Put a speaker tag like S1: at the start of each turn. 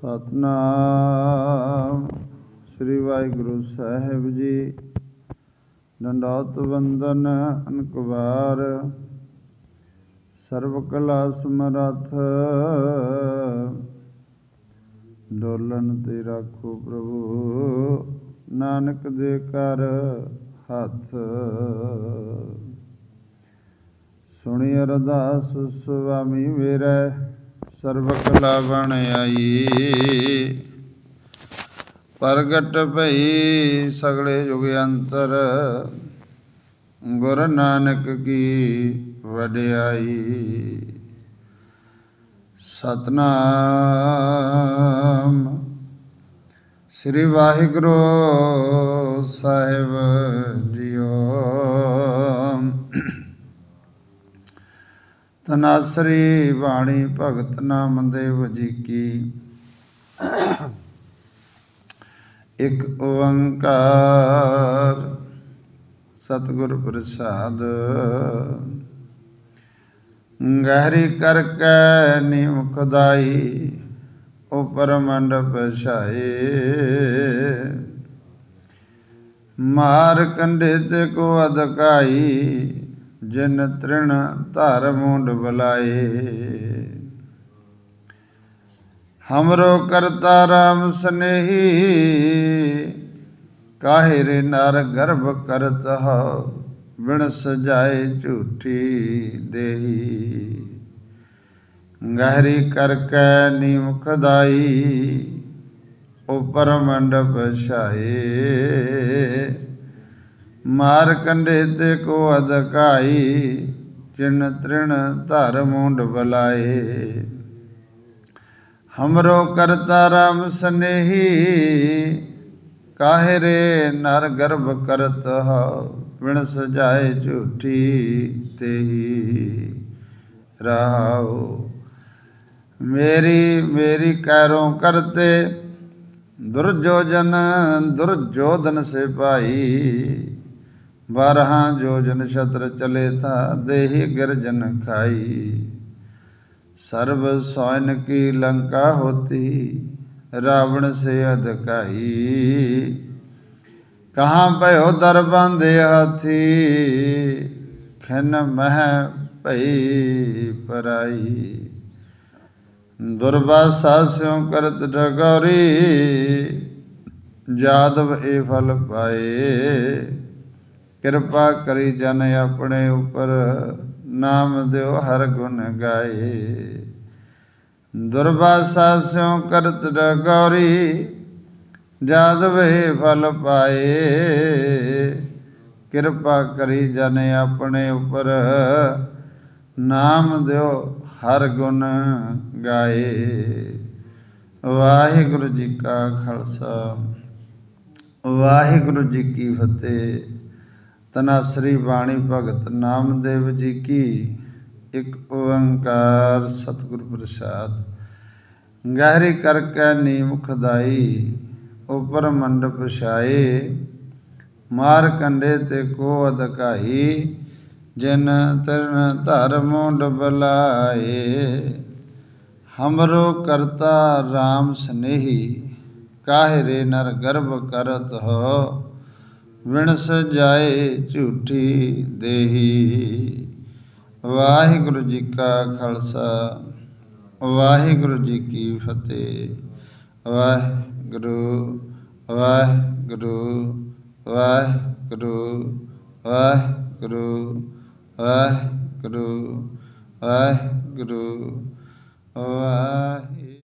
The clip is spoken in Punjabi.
S1: ਸਤਨਾਮ ਸ੍ਰੀ ਵਾਹਿਗੁਰੂ ਸਾਹਿਬ ਜੀ। ਦੰਡੌਤ ਵੰਦਨ ਅਨੇਕ ਵਾਰ, ਸਰਬ ਕਲਾ ਸਮਰੱਥ। ਡੋਲਣ ਤੇ ਰਾਖੋ ਪ੍ਰਭੂ, ਨਾਨਕ ਦੇ ਕਰ ਹੱਥ। ਸੁਣੀ ਅਰਦਾਸ ਸੁਆਮੀ ਮੇਰਾ, ਸਰਬ ਕਲਾ ਬਣ ਆਈ। ਪ੍ਰਗਟ ਭਈ ਸਗਲੇ ਯੁਗ ਅੰਤਰ, ਗੁਰੂ ਨਾਨਕ ਕੀ ਵਡਿਆਈ। ਸਤਨਾਮ ਸ੍ਰੀ ਵਾਹਿਗੁਰੂ ਸਾਹਿਬ ਜੀਓ। ਤਨਾਸਰੀ ਬਾਣੀ ਭਗਤ ਨਾਮਦੇਵ ਜੀ ਕੀ। ਇੱਕ ਓੰਕਾਰ ਸਤਿਗੁਰ ਪ੍ਰਸਾਦ। ਗਹਿਰੀ ਕਰਕੇ ਨੀਮ ਖੁਦਾਈ, ਉਪਰ ਮੰਡਪ ਛਾਏ। ਮਾਰ ਕੰਢੇ ਤੇ ਕੋ ਅਦਕਾਈ, ਜਿਨ ਤ੍ਰਿਣ ਧਰ ਮੁੰਡ ਬੁਲਾਏ। ਹਮਰੋ ਕਰਤਾ ਰਾਮ ਸਨੇਹੀ, ਕਾਹੇ ਰੇ ਨਰ ਗਰਭ ਕਰਤ ਹੋ। ਬਿਨ ਸਜਾਏ ਝੂਠੀ ਦੇਹੀ। ਗਹਿਰੀ ਕਰਕੇ ਨੀਮ ਖੁਦਾਈ, ਉਪਰ ਮੰਡਪ ਛਾਏ। ਮਾਰ ਕੰਢੇ ਤੇ ਕੋ ਅਦਕਾਈ, ਜਿਨ ਤ੍ਰਿਣ ਧਰ ਮੁੰਡ ਬੁਲਾਏ। ਹਮਰੋ ਕਰਤਾ ਰਾਮ ਸਨੇਹੀ, ਕਾਹੇ ਰੇ ਨਰ ਗਰਭ ਕਰਤ ਹੋ। ਬਿਨ ਸਜਾਏ ਝੂਠੀ ਤੇਹੀ। ਰਹਾਉ ਮੇਰੀ ਕੈਰੋਂ ਕਰਤੇ, ਦੁਰਜੋਧਨ ਸਿਪਾਹੀ। 12 ਜੋਜਨ ਛਤਰ ਚਲੇ ਥਾ, ਦੇਹੀ ਗਿਰਜਨ ਖਾਈ। ਸਰਬ ਸੈਨ ਕੀ ਲੰਕਾ ਹੋਤੀ, ਰਾਵਣ ਸੇ ਅਧਕਾਈ। ਕਹਾਂ ਭਇਓ ਦਰ ਬਾਂਧੇ ਹਾਥੀ, ਖਿਨ ਮਹਿ ਭਈ ਪਰਾਈ। ਦੁਰਵਾਸਾ ਸਿਉ ਕਰਤ ਠਗੌਰੀ, ਜਾਦਵ ਇਹ ਫਲ ਪਾਏ। ਕਿਰਪਾ ਕਰੀ ਜਨ ਆਪਣੇ ਉਪਰ, ਨਾਮ ਦਿਓ ਹਰ ਗੁਣ ਗਾਏ। ਦੁਰਵਾਸਾ ਸਿਉ ਕਰਤ ਠਗੌਰੀ, ਜਾਦਵ ਇਹ ਫਲ ਪਾਏ। ਕਿਰਪਾ ਕਰੀ ਜਨ ਆਪਣੇ ਉਪਰ, ਨਾਮ ਦਿਓ ਹਰ ਗੁਣ ਗਾਏ। ਵਾਹਿਗੁਰੂ ਜੀ ਕਾ ਖਾਲਸਾ, ਵਾਹਿਗੁਰੂ ਜੀ ਕੀ ਫਤਿਹ। ਤਨਾਸਰੀ ਬਾਣੀ ਭਗਤ ਨਾਮਦੇਵ ਜੀ ਕੀ। ਇੱਕ ਓੰਕਾਰ ਸਤਿਗੁਰ ਪ੍ਰਸਾਦ। ਗਹਿਰੀ ਕਰਕੇ ਨੀਮ ਖੁਦਾਈ, ਉਪਰ ਮੰਡਪ ਛਾਏ। ਮਾਰ ਕੰਢੇ ਤੇ ਕੋ ਅਦਕਾਈ, ਜਿਨ ਤ੍ਰਿਣ ਧਰ ਮੁੰਡ ਬੁਲਾਏ। ਹਮਰੋ ਕਰਤਾ ਰਾਮ ਸਨੇਹੀ, ਕਾਹੇ ਰੇ ਨਰ ਗਰਭ ਕਰਤ ਹੋ। ਬਿਨ ਸਜਾਏ ਝੂਠੀ ਦੇਹੀ। ਵਾਹਿਗੁਰੂ ਜੀ ਕਾ ਖਾਲਸਾ, ਵਾਹਿਗੁਰੂ ਜੀ ਕੀ ਫਤਿਹ। ਵਾਹਿਗੁਰੂ ਵਾਹਿਗੁਰੂ ਵਾਹਿਗੁਰੂ ਵਾਹਿਗੁਰੂ ਵਾਹਿਗੁਰੂ ਵਾਹਿਗੁਰੂ ਵਾਹਿ।